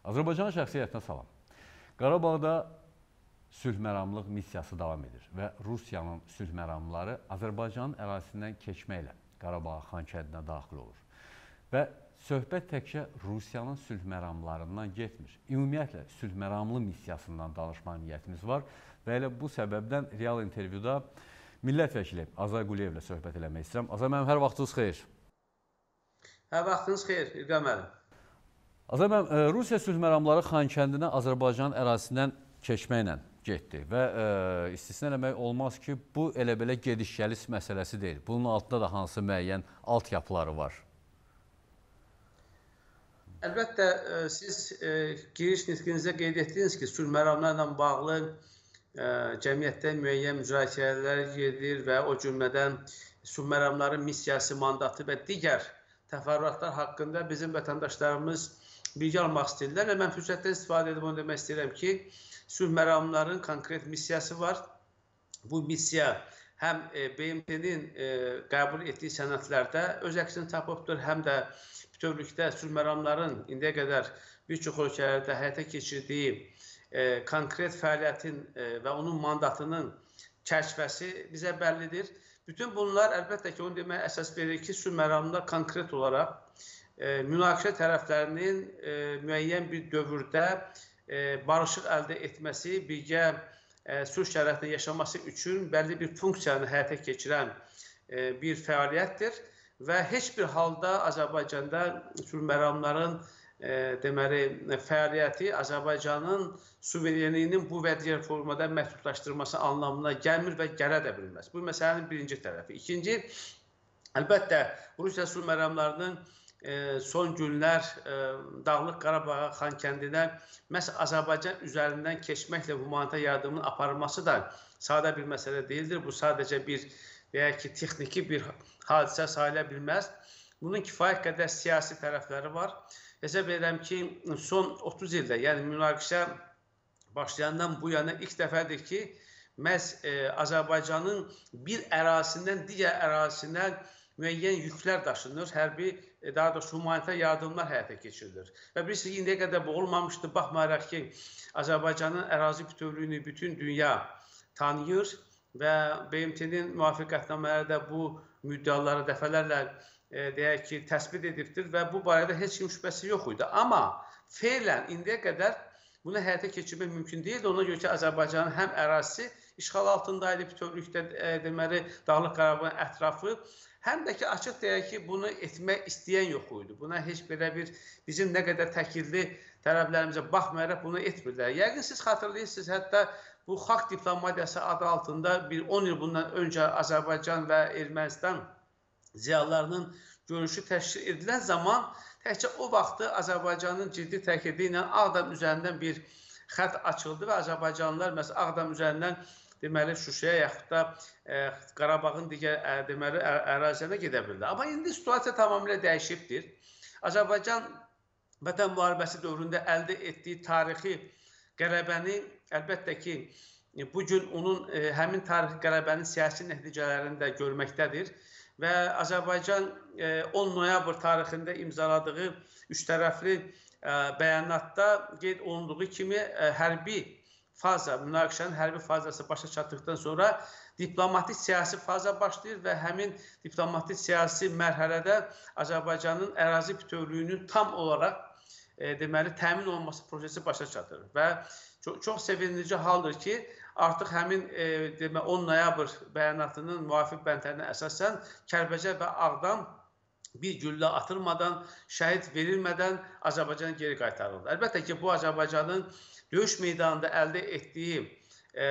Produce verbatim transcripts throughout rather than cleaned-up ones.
Azərbaycan şəxsiyyətinə salam. Qarabağda sülh-məramlıq missiyası davam edir və Rusiyanın sülh-məramlıları Azərbaycanın ərazisindən keçməklə Qarabağa Xankəndinə daxil olur. Və söhbət təkcə Rusiyanın sülh-məramlarından getmir. Ümumiyyətlə, sülh-məramlı missiyasından danışma niyyətimiz var və elə bu səbəbdən real intervyuda millət vəkili Azay Quliyevlə söhbət eləmək istəyirəm. Azay mənim, hər vaxtınız xeyir. Hər vaxtınız xeyir, İlqar müəllim. Azay mənim, Rusiya sülh-məramları Xankəndinə Azərbaycan ərazisindən keçməklə getdi və e, istisna eləmək olmaz ki, bu elə belə gediş-gəliş məsələsi deyil. Bunun altında da hansı müəyyən altyapıları var? Əlbəttə, siz e, giriş nitqinizdə qeyd etdiniz ki, sülh-məramlarla bağlı e, cəmiyyətdə müəyyən müzakirələr gedir və o cümlədən sülh-məramların missiyası, mandatı və digər təfərrüatlar haqqında bizim vətəndaşlarımız bilgi almaq istəyirlər və mən fürsətdən istifadə edib onu demək istəyirəm ki, sülh-məramların konkret missiyası var. Bu missiya həm B M T-nin qəbul etdiyi sənədlərdə öz əksini tapıbdır, həm də bütövlükdə sülh-məramların indiyə qədər bir çox ölkələrdə həyata keçirdiyi konkret fəaliyyətin və onun mandatının çərçivəsi bizə bəllidir. Bütün bunlar əlbəttə ki, onu deməyə əsas verir ki, sülh-məramlar konkret olaraq münaqişə tərəflərinin müəyyən bir dövrdə barışıq əldə etməsi, birgə sülh şəraitində yaşaması üçün bəlli bir funksiyanı həyata keçirən bir fəaliyyətdir və heç bir halda Azərbaycanda sülh-məramların deməli fəaliyyəti Azərbaycanın suverenliyinin bu və digər formada məhdudlaşdırılması anlamına gəlmir və gələ də bilməz. Bu məsələnin birinci tərəfi. İkinci, əlbəttə Rusiya sülh-məramlarının son günlər Dağlıq Qarabağa Xankəndinə məhz Azərbaycan üzərindən keçməklə humanitar yardımın aparılması da sadə bir məsələ deyildir. Bu sadəcə bir, deyək ki, texniki bir hadisə sayıla bilməz. Bunun kifayət qədər siyasi tərəfləri var. Hesab edirəm ki, son otuz ildə, yəni münaqişə başlayandan bu yana ilk dəfədir ki, məhz Azərbaycanın bir ərazisindən digər ərazisinə müəyyən yüklər daşınır, hərbi, daha doğrusu humanitar yardımlar həyata keçirilir. Və bilirsiniz ki, indiyə qədər bu olmamışdı, baxmayaraq ki, Azərbaycanın ərazi bütövlüyünü bütün dünya tanıyır və B M T-nin müvafiqətnamələri də bu müddəaları dəfələrlə deyək ki, təsbit edibdir və bu barədə heç kim şübhəsi yox idi. Amma feilən indiyə qədər bunu həyata keçirmək mümkün deyildi. Ona görə ki, Azərbaycanın həm ərazisi işğal altındaydı, bütövlükdə deməli Dağlıq Qarabağın ətrafı, həm də ki, açıq deyək ki, bunu etmək istəyən yox idi. Buna heç belə bir bizim nə qədər təkilli tələblərimizə baxmayaraq bunu etmirlər. Yəqin siz xatırlayırsınız, hətta bu xalq diplomatiyası adı altında bir on il bundan öncə Azərbaycan və Ermənistan ziyalarının görüşü təşkil edilən zaman təkcə o vaxtı Azərbaycanın ciddi təkidi ilə Ağdam üzərindən bir xətt açıldı və Azərbaycanlılar məsələn Ağdam üzərindən deməli Şuşaya yaxud da e, Qarabağın digər ə, deməli ərazilərinə gedə bildi. Amma indi situasiya tamamilə dəyişibdir. Azərbaycan Vətən müharibəsi dövründə əldə etdiyi tarixi qələbəni əlbəttə ki, bugün onun e, həmin tarixi qələbənin siyasi nəticələrini də görməkdədir. Və Azərbaycan e, on noyabr tarixində imzaladığı üç tərəfli e, bəyanatda qeyd olunduğu kimi e, hərbi faza, münaqişənin hərbi fazası başa çatdıqdan sonra diplomatik siyasi faza başlayır və həmin diplomatik siyasi mərhələdə Azərbaycanın ərazi bütövlüyünün tam olaraq e, deməli təmin olunması prosesi başa çatır. Və çox, çox sevindirici haldır ki, artıq həmin e, demə, on noyabr bəyanatının müvafiq bəndlərinə əsasən Kəlbəcər və Ağdam bir güllə atılmadan, şəhid verilmədən Azərbaycana geri qaytarıldı. Əlbəttə ki, bu Azərbaycanın döyüş meydanında əldə etdiyi e,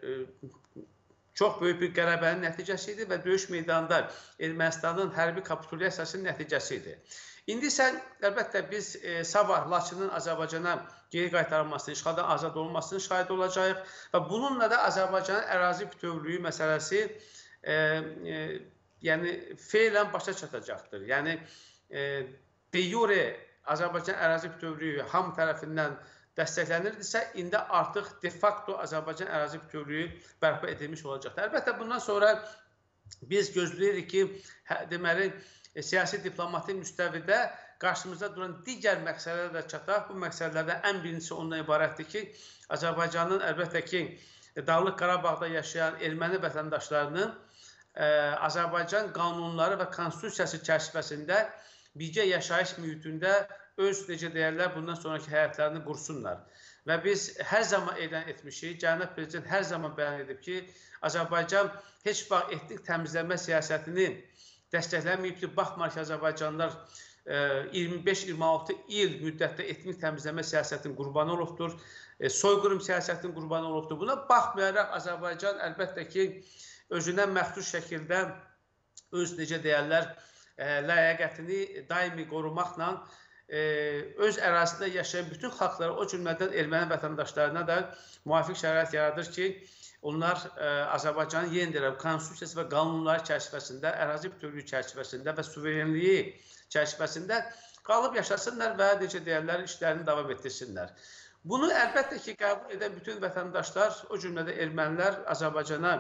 e, çox böyük bir qələbənin nəticəsi idi və döyüş meydanında Ermənistanın hərbi kapitulyasiyasının nəticəsi idi. İndi isə əlbəttə biz e, sabah Laçının Azərbaycana geri qaytarılmasını, işğaldan azad olmasını şahid olacağıq və bununla da Azərbaycanın ərazi bütövlüyü məsələsi e, e, yəni feilən başa çatacaqdır. Yəni e, de jure Azərbaycan ərazi bütövlüyü hamı tərəfindən dəstəklənirdisə, indi artıq de facto Azərbaycan ərazi bütövlüyü bərpa edilmiş olacaqdır. Əlbəttə, bundan sonra biz gözləyirik ki, hə, deməli, siyasi diplomatik müstəvidə qarşımızda duran digər məqsədlərə də çataq. Bu məqsədlərdən ən birincisi ondan ibarətdir ki, Azərbaycanın əlbəttə ki, Dağlıq Qarabağda yaşayan erməni vətəndaşlarının Azərbaycan qanunları və konstitusiyası çərçivəsində birgə yaşayış mühitində öz, necə deyərlər, bundan sonraki həyatlarını qursunlar. Və biz hər zaman elan etmişik, Cənab Prezident hər zaman bəyan edib ki, Azərbaycan heç vaxt etnik təmizlənmə siyasətini dəstəkləməyib ki, baxmayaraq ki, Azərbaycanlılar iyirmi beş iyirmi altı il müddətdə etnik təmizlənmə siyasətinin qurbanı olubdur, soyqırım siyasətinin qurbanı olubdur. Buna baxmayaraq Azərbaycan əlbəttə ki, özünə məxsus şəkildə öz, necə deyərlər, ləyaqətini daimi qorumaqla öz ərazisində yaşayan bütün xalqlara, o cümlədən erməni vətəndaşlarına da müvafiq şərait yaradır ki, onlar Azərbaycanın yenidən konstitusiyası və qanunları çərçivəsində, ərazi bütövlüyü çərçivəsində və suverenliyi çərçivəsində qalıb yaşasınlar və necə deyərlər, işlərini davam etdirsinlər. Bunu əlbəttə ki, qəbul edən bütün vətəndaşlar, o cümlədə ermənilər Azərbaycana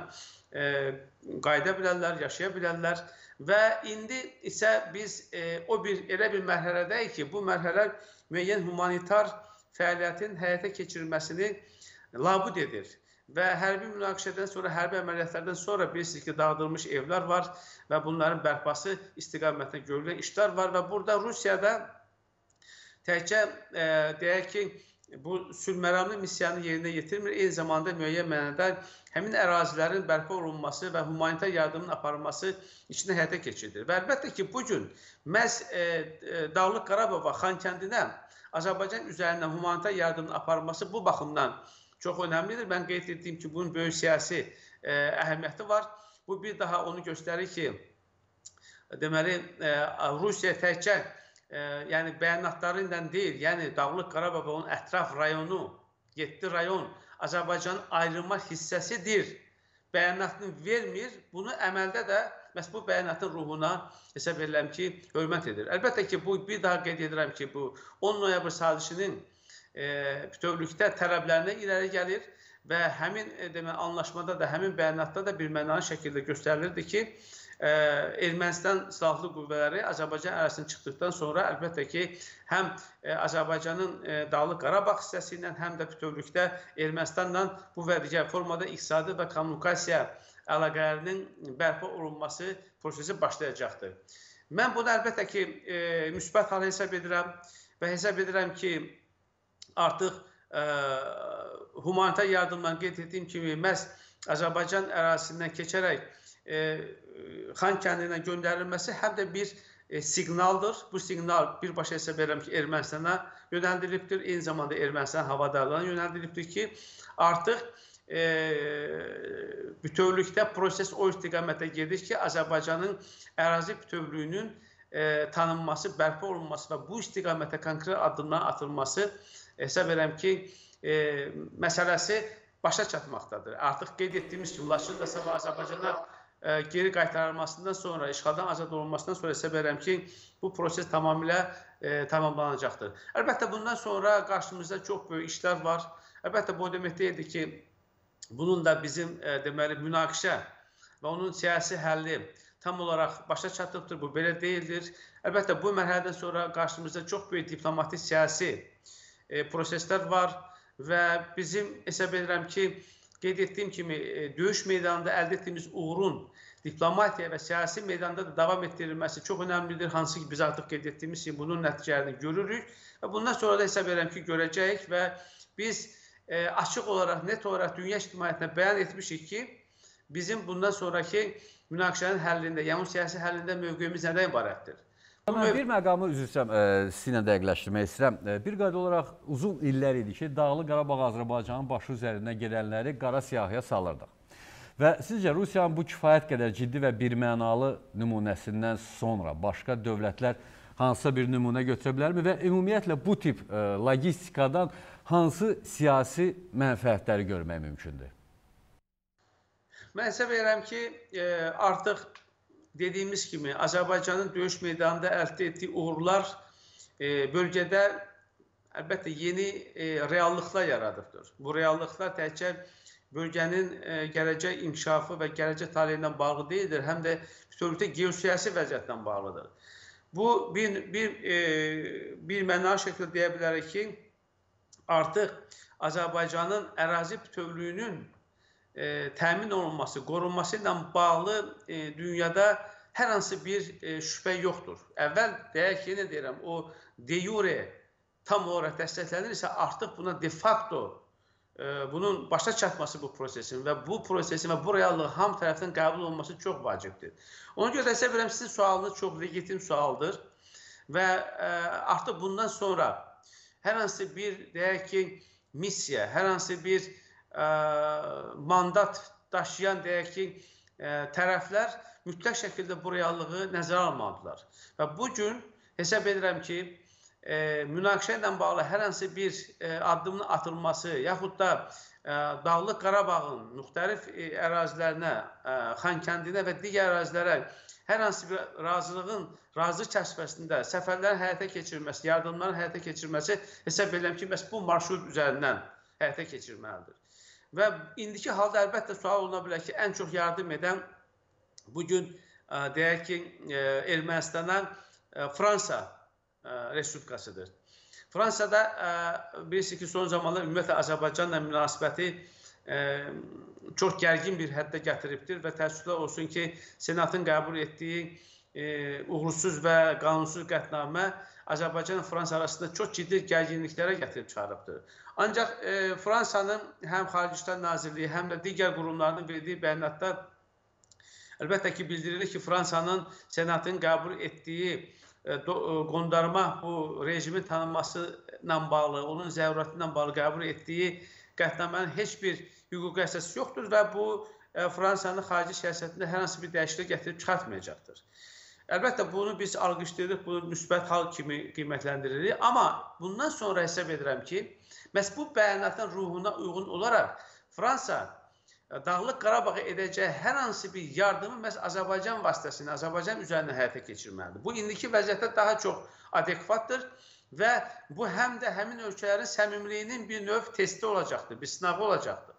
qayıda bilərlər, yaşaya bilərlər və indi isə biz o bir elə bir mərhələdəyik ki, bu mərhələ müəyyən humanitar fəaliyyətin həyata keçirilməsini labud edir. Və hərbi münaqişədən sonra, hərbi əməliyyatlardan sonra bilirsiniz ki, dağıdılmış evlər var və bunların bərpası istiqamətində görülən işlər var və burada Rusiyada təkcə deyək ki, bu sülhməramlı missiyanı yerinə yetirmir, eyni zamanda müəyyən mənada həmin ərazilərin bərpa olunması və humanitar yardımın aparılması içində həyata keçirilir. Və əlbəttə ki, bugün məhz Dağlıq Qarabağ və Xankəndinə Azərbaycan üzərindən humanitar yardımın aparılması bu baxımdan çox önəmlidir. Mən qeyd etdiyim ki, bunun böyük siyasi əhəmiyyəti var. Bu bir daha onu göstərir ki, deməli, Rusiya təkcə yəni bəyanatları ilə deyil, yəni Dağlıq Qarabağ və onun ətraf rayonu, yeddi rayon Azərbaycanın ayrılmaz hissəsidir bəyanatını vermir. Bunu əməldə də məhz bu bəyanatın ruhuna hesab edirəm ki, hörmət edir. Əlbəttə ki, bu bir daha qeyd edirəm ki, bu on noyabr sazişinin bütövlükdə tələblərinə irəli gəlir və həmin anlaşmada da, həmin bəyanatda da bir mənalı şəkildə göstərilirdi ki, Ermənistan silahlı qüvvələri Azərbaycan ərazisindən çıxdıqdan sonra əlbəttə ki, həm Azərbaycanın Dağlıq Qarabağ hissəsi ilə, həm də bütövlükdə Ermənistanla bu və digər formada iqtisadi və kommunikasiya əlaqələrinin bərpa olunması prosesi başlayacaqdır. Mən bunu əlbəttə ki, müsbət hala hesab edirəm və hesab edirəm ki, artıq humanitar yardımdan qeyd etdiyim kimi, məhz Azərbaycan ərazisindən keçərək Xankəndinə göndərilməsi həm də bir siqnaldır. Bu siqnal birbaşa hesab edirəm ki, Ermənistana yönəldilibdir. Eyni zamanda Ermənistan havadarlarına yönəldilibdir ki, artıq bütövlükdə proses o istiqamətə gedir ki, Azərbaycanın ərazi bütövlüyünün tanınması, bərpa olunması və bu istiqamətə konkret addımlar atılması hesab edirəm ki, məsələsi başa çatmaqdadır. Artıq qeyd etdiyimiz kimi, Laçın da sabah Azərbaycana geri qaytarılmasından sonra, işğaldan azad olunmasından sonra hesab edirəm ki, bu proses tamamilə tamamlanacaqdır. Əlbəttə, bundan sonra qarşımızda çox böyük işlər var. Əlbəttə, bu demək deyildir ki, bunun da bizim deməli münaqişə və onun siyasi həlli tam olaraq başa çatıbdır. Bu belə deyildir. Əlbəttə, bu mərhələdən sonra qarşımızda çox böyük diplomatik siyasi proseslər var və bizim hesab edirəm ki, qeyd etdiyim kimi, döyüş meydanında əldə etdiyimiz uğurun diplomatiya və siyasi meydanda da davam etdirilməsi çox önəmlidir. Hansı ki, biz artıq qeyd etdiyimiz kimi bunun nəticələrini görürük və bundan sonra da hesab edirəm ki, görəcəyik və biz açıq olaraq, net olaraq dünya ictimaiyyətinə bəyan etmişik ki, bizim bundan sonraki münaqişənin həllində, yəni siyasi həllində mövqeyimiz nədən ibarətdir? Mən bir məqamı üzrsən sizinlə dəqiqləşdirmək istəyirəm. Bir qayda olaraq uzun illər idi ki, Dağlıq Qarabağ Azərbaycanın başı üzərindən gedənləri qara siyahıya salırdıq. Və sizcə Rusiyanın bu kifayət qədər ciddi və birmənalı nümunəsindən sonra başqa dövlətlər hansısa bir nümunə götürə bilərmi və ümumiyyətlə bu tip logistikadan hansı siyasi mənfəətləri görmək mümkündür? Mən hesab edirəm ki, artıq dediyimiz kimi, Azərbaycanın döyüş meydanında əldə etdiyi uğurlar bölgədə əlbəttə yeni reallıqlar yaradıbdır. Bu reallıqlar təkcə bölgənin gələcək inkişafı və gələcək taleyindən bağlı deyildir, həm də bütövlükdə geosiyasi vəziyyətdən bağlıdır. Bu bir, bir, e, bir mənalı şəkildə deyə bilərik ki, artıq Azərbaycanın ərazi bütövlüyünün e, təmin olunması, qorunması ilə bağlı e, dünyada hər hansı bir e, şübhə yoxdur. Əvvəl deyək ki, nə deyirəm, o de jure tam olaraq dəstəklənirsə, artıq buna de facto e, bunun başa çatması bu prosesin və bu prosesin və bu reallığın hamı tərəfindən qəbul olunması çox vacibdir. Ona görə də bilirəm, sizin sualınız çox legitim sualdır və e, artıq bundan sonra hər hansı bir, deyək ki, missiya, hər hansı bir ə, mandat daşıyan, deyək ki, ə, tərəflər mütləq şəkildə bu reallığı nəzərə almalıdırlar. Və bugün hesab edirəm ki, ə, münaqişə ilə bağlı hər hansı bir ə, addımın atılması, yaxud da ə, Dağlıq Qarabağın müxtəlif ə, ərazilərinə, ə, Xankəndinə və digər ərazilərə hər hansı bir razılığın, razılıq çərçivəsində səfərlərin həyata keçirilməsi, yardımların həyata keçirilməsi hesab edirəm ki, bəs bu marşrut üzərindən həyata keçirilməlidir. Və indiki halda əlbəttə sual oluna bilər ki, ən çox yardım edən bugün deyək ki, Ermənistana Fransa Respublikasıdır. Fransada bilirsiniz ki, son zamanlar ümumiyyətlə Azərbaycanla münasibəti çox gərgin bir həddə gətiribdir və təəssüflər olsun ki, Senatın qəbul etdiyi e, uğursuz və qanunsuz qətnamə Azərbaycan və Fransa arasında çox ciddi gərginliklərə gətirib çıxarıbdır. Ancaq e, Fransanın həm Xarici İşlər Nazirliyi, həm də digər qurumlarının verdiyi bəyanatda əlbəttə ki, bildirilir ki, Fransanın Senatın qəbul etdiyi e, do, e, qondarma bu rejimin tanınması ilə bağlı, onun zərurəti ilə bağlı qəbul etdiyi qətnamənin heç bir hüquqi əsası yoxdur və bu e, Fransanın xarici siyasətində hər hansı bir dəyişiklik gətirib çıxartmayacaqdır. Əlbəttə bunu biz alqışlayırıq, bunu müsbət hal kimi qiymətləndiririk. Amma bundan sonra hesab edirəm ki, məhz bu bəyanatın ruhuna uyğun olaraq Fransa e, Dağlıq Qarabağa edəcəyi hər hansı bir yardımı məhz Azərbaycan vasitəsilə, Azərbaycan üzərindən həyata keçirməlidir. Bu indiki vəziyyətdə daha çox adekvatdır. Və bu həm də həmin ölkələrin səmimiliyinin bir növ testi olacaqdır, bir sınağı olacaqdır.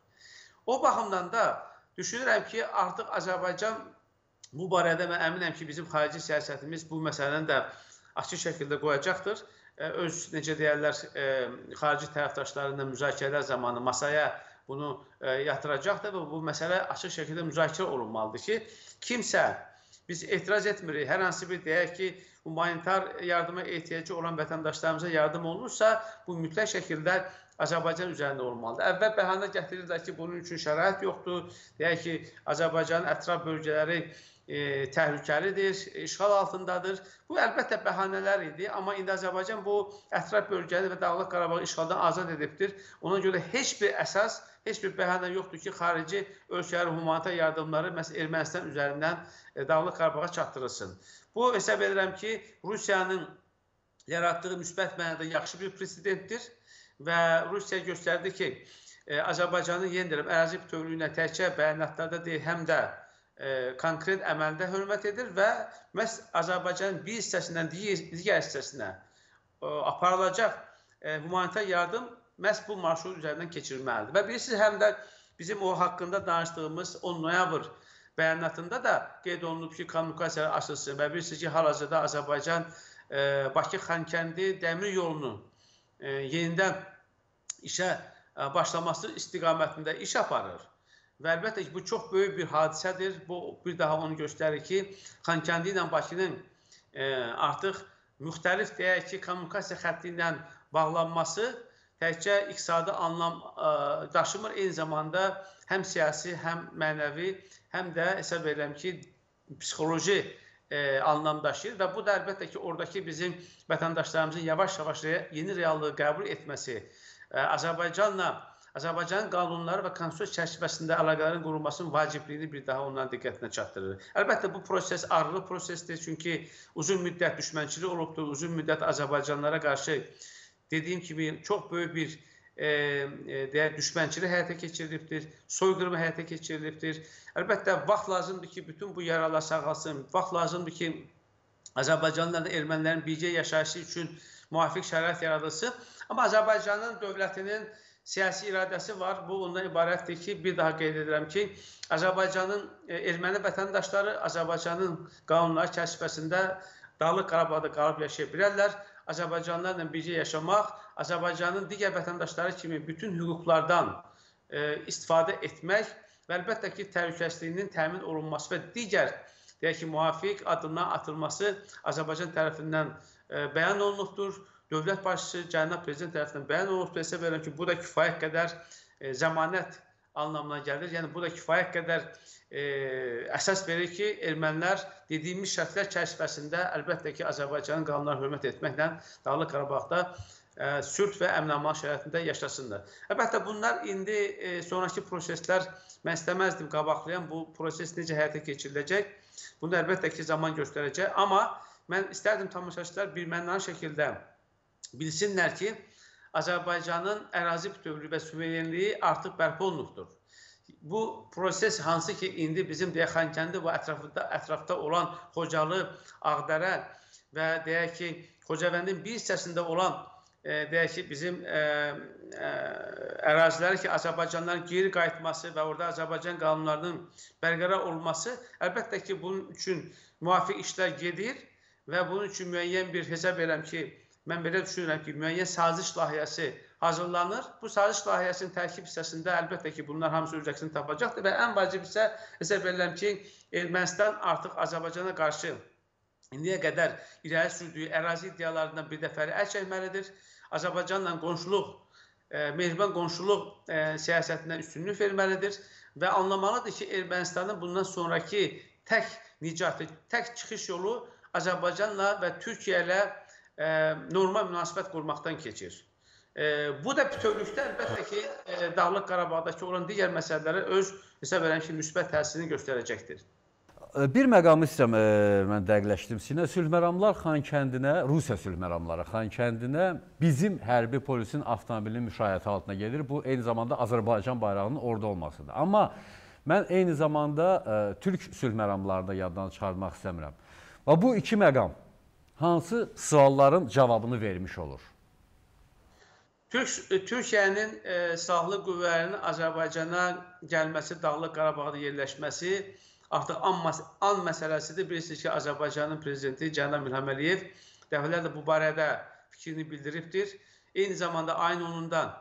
O baxımdan da düşünürəm ki, artıq Azərbaycan bu barədə mən əminəm ki, bizim xarici siyasətimiz bu məsələni də açıq şəkildə qoyacaqdır. Öz, necə deyərlər, xarici tərəfdaşlarıyla müzakirələr zamanı masaya bunu yatıracaqdır və bu məsələ açıq şəkildə müzakirə olunmalıdır ki, kimsə, biz etiraz etmirik, hər hansı bir deyək ki, humanitar yardıma ehtiyacı olan vətəndaşlarımıza yardım olunursa, bu mütləq şəkildə Azərbaycan üzərində olmalıdır. Əvvəl bəhanə gətirirlər ki, bunun üçün şərait yoxdur. Deyək ki, Azərbaycanın ətraf bölgələri e, təhlükəlidir, işğal altındadır. Bu əlbəttə bəhanələr idi, amma indi Azərbaycan bu ətraf bölgəni və Dağlıq Qarabağı işğaldan azad edibdir. Ona görə heç bir əsas, heç bir bəhanə yoxdur ki, xarici ölkələrin humanitar yardımları məsələn Ermənistan üzərindən e, Dağlıq Qarabağa çatdırılsın. Bu hesab edirəm ki, Rusiyanın yaratdığı müsbət mənada yaxşı bir presidentdir və Rusiya göstərdi ki, e, Azərbaycanın yenə ərazi bütövlüyünə təkcə bəyanatlarda deyil, həm də e, konkret əməldə hörmət edir və məhz Azərbaycanın bir hissəsindən digər hissəsinə e, aparılacaq e, humanitar yardım məhz bu marşrut üzərindən keçirilməlidir. Və bilirsiniz, həm də bizim o haqqında danışdığımız on noyabr bəyanatında da qeyd olunub ki, kommunikasiyalar açılsın və bilirsiniz ki, hal-hazırda Azərbaycan e, Bakı-Xankəndi dəmir yolunu e, yenidən işə e, başlaması istiqamətində iş aparır. Və əlbəttə ki, bu çox böyük bir hadisədir. Bu bir daha onu göstərir ki, Xankəndi ilə Bakının e, artıq müxtəlif deyək ki, kommunikasiya xətti ilə bağlanması təkcə iqtisadi anlam ə, daşımır, eyni zamanda həm siyasi, həm mənəvi, həm də hesab edirəm ki, psixoloji e, anlam daşıyır və bu da əlbəttə ki, oradakı bizim vətəndaşlarımızın yavaş-yavaş yeni reallığı qəbul etməsi, e, Azərbaycanla, Azərbaycanın qanunları və konstitusiya çərçivəsində əlaqələrin qurulmasının vacibliyini bir daha onların diqqətinə çatdırır. Əlbəttə, bu proses ağrılı prosesdir, çünki uzun müddət düşmənçilik olubdur, uzun müddət Azərbaycanlara qarşı dediyim kimi çox böyük bir e, e, deyək, düşmənçilik həyata keçirilibdir, soyqırımı həyata keçirilibdir. Əlbəttə, vaxt lazımdır ki, bütün bu yaralar sağalsın, vaxt lazımdır ki, Azərbaycanlıların, ermənilərin birgə yaşayışı üçün müvafiq şərait yaradılsın. Amma Azərbaycanın dövlətinin siyasi iradəsi var. Bu ondan ibarətdir ki, bir daha qeyd edirəm ki, Azərbaycanın e, erməni vətəndaşları Azərbaycanın qanunları çərçivəsində Dağlıq Qarabağda qalıb yaşaya bilərlər. Azərbaycanlılarla birgə yaşamaq, Azərbaycanın digər vətəndaşları kimi bütün hüquqlardan e, istifadə etmək və əlbəttə ki, təhlükəsizliyinin təmin olunması və digər deyək ki, müvafiq addımlar atılması Azərbaycan tərəfindən e, bəyan olunubdur. Dövlət başçısı, cənab prezident tərəfindən bəyan olunubdur. Hesab edirəm ki, bu da kifayət qədər e, zəmanət anlamına gəlir. Yəni, bu da kifayət qədər e, əsas verir ki, ermənilər dediyimiz şərtlər çərçivəsində əlbəttə ki, Azərbaycanın qanunlarına hörmət etməklə Dağlıq Qarabağda e, sülh və əmin-aman şəraitində yaşasınlar. Əlbəttə, bunlar indi e, sonraki proseslər mən istəməzdim qabaqlayan bu proses necə həyata keçiriləcək. Bunu əlbəttə ki, zaman göstərəcək. Amma mən istərdim tamaşaçılar birmənalı şəkildə bilsinlər ki, Azərbaycanın ərazi bütövlüyü və suverenliyi artıq bərpa olunubdur. Bu proses hansı ki, indi bizim deyək Xankəndi və ətrafında, ətrafda olan Xocalı, Ağdərə və deyək ki, Xocavəndin bir hissəsində olan e, deyək ki, bizim e, e, əraziləri ki, Azərbaycanların geri qayıtması və orada Azərbaycan qanunlarının bərqərar olması, əlbəttə ki, bunun üçün müvafiq işlər gedir və bunun üçün müəyyən bir hesab edirəm ki, mən belə düşünürəm ki, müəyyən saziş layihəsi hazırlanır. Bu saziş layihəsinin tərkib hissəsində əlbəttə ki, bunlar hamısı öz əksini tapacaqdır və ən vacib isə hesab edirəm ki, Ermənistan artıq Azərbaycana qarşı indiyə qədər irəli sürdüyü ərazi iddialarından bir dəfəli əl çəkməlidir. Azərbaycanla qonşuluq, e, mehriban qonşuluq e, siyasətindən üstünlük verməlidir və anlamalıdır ki, Ermənistanın bundan sonraki tək nicatı, tək çıxış yolu Azərbaycanla və Türkiyə ilə normal münasibət qurmaqdan keçir. Bu da bütövlükdə əlbəttə ki, Dağlıq Qarabağdakı olan digər məsələlərə öz hesab edirəm ki, müsbət təsirini göstərəcəkdir. Bir məqamı istəyirəm, mən dəqiqləşdim. Sinə sülhməramlar Xankəndinə, Rusiya sülhməramları Xankəndinə bizim hərbi polisin avtomobilinin müşayiəti altına gedir. Bu, eyni zamanda Azərbaycan bayrağının orada olmasıdır. Amma mən eyni zamanda Türk sülhməramlarını da yaddan çıxartmaq istəmirəm. Və bu iki məqam hansı sualların cavabını vermiş olur? Türkiyənin e, silahlı qüvvələrinin Azərbaycana gəlməsi, Dağlıq Qarabağda yerləşməsi artıq an, an məsələsidir. Bilirsiniz ki, Azərbaycanın prezidenti cənab İlham Əliyev dəfələrlə bu barədə fikrini bildiribdir. Eyni zamanda ayın onundan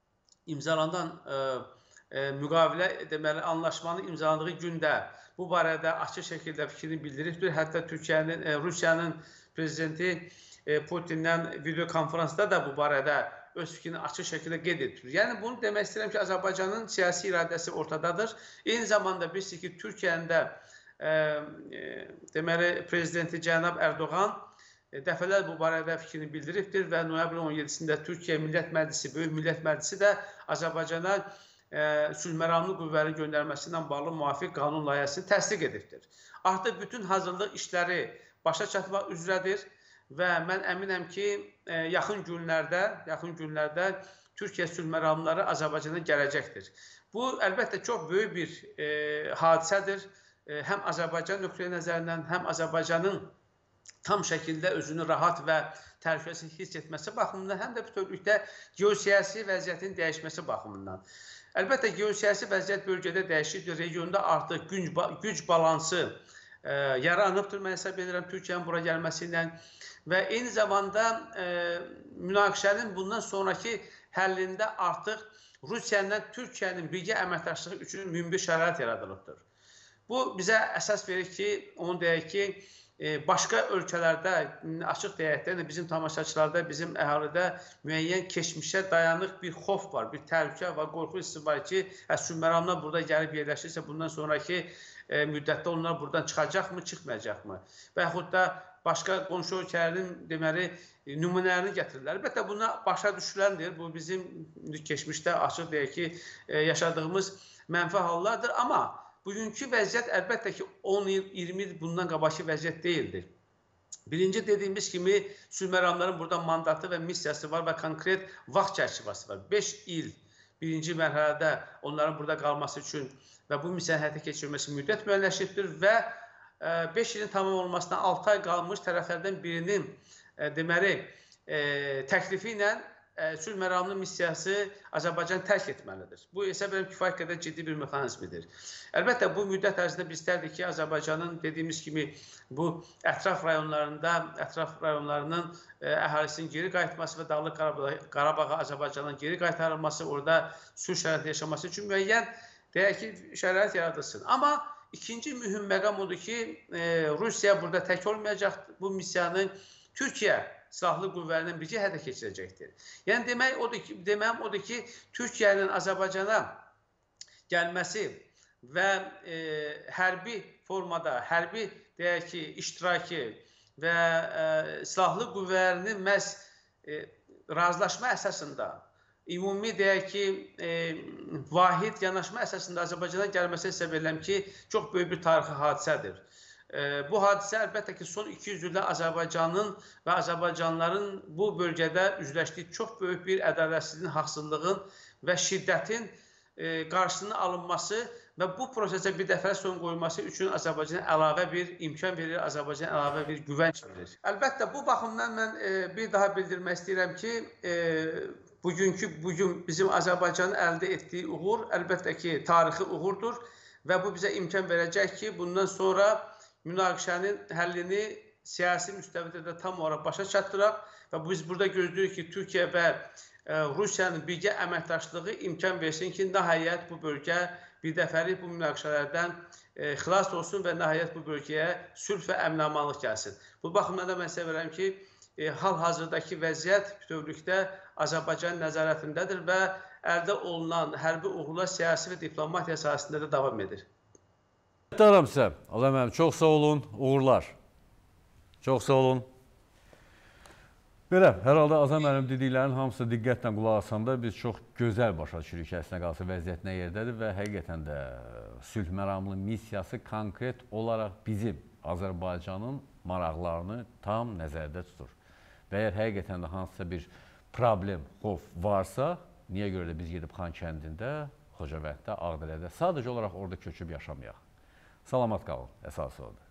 imzalanan e, e, müqavilə deməli, anlaşmanı imzaladığı gündə bu barədə açıq şəkildə fikrini bildiribdir. Hətta Türkiyənin, e, Rusiyanın prezidenti Putin'dən video konferansda da bu barədə öz fikrini açıq şəkildə qeyd etdir. Yəni bunu demək istəyirəm ki, Azərbaycanın siyasi iradəsi ortadadır. Eyni zamanda bilirsiniz ki, Türkiyənin də e, e, deməli prezidenti cənab Erdoğan e, dəfələr bu barədə fikrini bildiribdir və noyabrın on yedisində Türkiyə Millət Məclisi, Böyük Millət Məclisi də Azərbaycana e, sülhməramlı qüvvələri göndərməsi ilə bağlı müvafiq qanun layihəsini təsdiq edibdir. Artıq bütün hazırlıq işləri başa çatmaq üzrədir və mən əminəm ki, yaxın günlərdə, yaxın günlərdə Türkiyə sülhməramları Azərbaycana gələcəkdir. Bu, əlbəttə, çox böyük bir e, hadisədir. E, həm Azərbaycan nöqteyi nəzərindən, həm Azərbaycanın tam şəkildə özünü rahat və təhlükəsiz hiss etməsi baxımından, həm də bütövlükdə geosiyasi vəziyyətin dəyişməsi baxımından. Əlbəttə, geosiyasi vəziyyət bölgədə dəyişir, regionda artıq güc, güc balansı E, yaranıbdır, mən hesab edirəm Türkiyənin bura gəlməsi ilə və eyni zamanda e, münaqişənin bundan sonraki həllində artıq Rusiya ilə Türkiyənin birgə əməkdaşlığı üçün münbir şərait yaradılıbdır. Bu bizə əsas verir ki, onu deyək ki, e, başqa ölkələrdə, açıq deyək də, bizim tamaşaçılarda, bizim əhalidə müəyyən keçmişə dayanıq bir xof var, bir təhlükə və qorxu hissi var ki, sülhməramlar burada gəlib yerləşirsə, bundan sonraki E, müddətdə onlar buradan çıxacaqmı, çıxmayacaqmı? Və yaxud da başqa qonşu ölkələrin deməli, nümunələrini gətirirlər. Əlbəttə, buna başa düşüləndir. Bu bizim keçmişdə açıq deyək ki, e, yaşadığımız mənfi hallardır. Amma bugünkü vəziyyət əlbəttə ki, on il, iyirmi il bundan qabaqki vəziyyət deyildir. Birinci dediyimiz kimi, sülhməramların burada mandatı və missiyası var və konkret vaxt çərçivəsi var. beş il birinci mərhələdə onların burada qalması üçün və bu missiyanın həyata keçirilməsi müddət müəyyənləşibdir və beş ilin tamam olmasına altı ay qalmış tərəflərdən birinin deməli təklifi ilə sülh məramlı missiyası Azərbaycan tərk etməlidir. Bu isə benim kifayət qədər ciddi bir mexanizmidir. Əlbəttə, bu müddət ərzində biz istərdik ki, Azərbaycanın dediyimiz kimi bu ətraf rayonlarında, ətraf rayonlarının əhalisinin geri qayıtması və Dağlıq Qarabağa Azərbaycanın geri qaytarılması, orada sülh şəraiti yaşaması üçün müəyyən deyək ki, şərait yaradılsın. Amma ikinci mühüm məqam odur ki, Rusiya burada tək olmayacaq, bu missiyanı Türkiyə silahlı qüvvələrinin bircə həyata keçirəcəkdir. Yəni demək odur ki, deməm odur ki, Türkiyənin Azərbaycana gəlməsi və e, hərbi formada, hərbi deyək ki, iştirakı və e, silahlı qüvvələrinin məhz e, razılaşma əsasında, ümumi deyək ki, e, vahid yanaşma əsasında Azərbaycana gəlməsi hesab edirəm ki, çox böyük bir tarixi hadisədir. Bu hadisə əlbəttə ki, son iki yüz ildə Azərbaycanın və Azərbaycanlıların bu bölgədə üzləşdiyi çox böyük bir ədalətsizliyin, haqsızlığın və şiddətin qarşısının alınması və bu prosesə bir dəfə son qoyulması üçün Azərbaycana əlavə bir imkan verir, Azərbaycana əlavə bir güvənc verir. Əlbəttə, bu baxımdan mən bir daha bildirmək istəyirəm ki, bugünkü, bugün bizim Azərbaycanın əldə etdiyi uğur əlbəttə ki, tarixi uğurdur və bu bizə imkan verəcək ki, bundan sonra münaqişənin həllini siyasi müstəvidə də tam olaraq başa çatdıraq və biz burada gözləyirik ki, Türkiyə və Rusiyanın birgə əməkdaşlığı imkan versin ki, nəhayət bu bölgə bir dəfəlik bu münaqişələrdən xilas olsun və nəhayət bu bölgəyə sülh və əmin-amanlıq gəlsin. Bu baxımdan da mən sevirəm ki, hal-hazırdakı vəziyyət bütövlükdə Azərbaycan nəzarətindədir və əldə olunan hərbi uğurlar siyasi və diplomatiya sahəsində də davam edir. Minnətdaram sizə. Allah mənim, çox sağ olun, uğurlar. Çox sağ olun. Belə, hər halda Azam mənim dediklərinin hamısı diqqətlə qulaq asanda biz çox gözəl başa düşürük ki, əslində qalsa vəziyyət nə yerdədir və həqiqətən də sülh məramlı missiyası konkret olaraq bizim Azərbaycanın maraqlarını tam nəzərdə tutur. Və əgər həqiqətən də hansısa bir problem, xof varsa, niyə görə də biz gedib Xankəndində, Xocavənddə, Ağdərədə sadəcə olaraq orada köçüb yaşamayaq. Salamat qalın, əsası odur.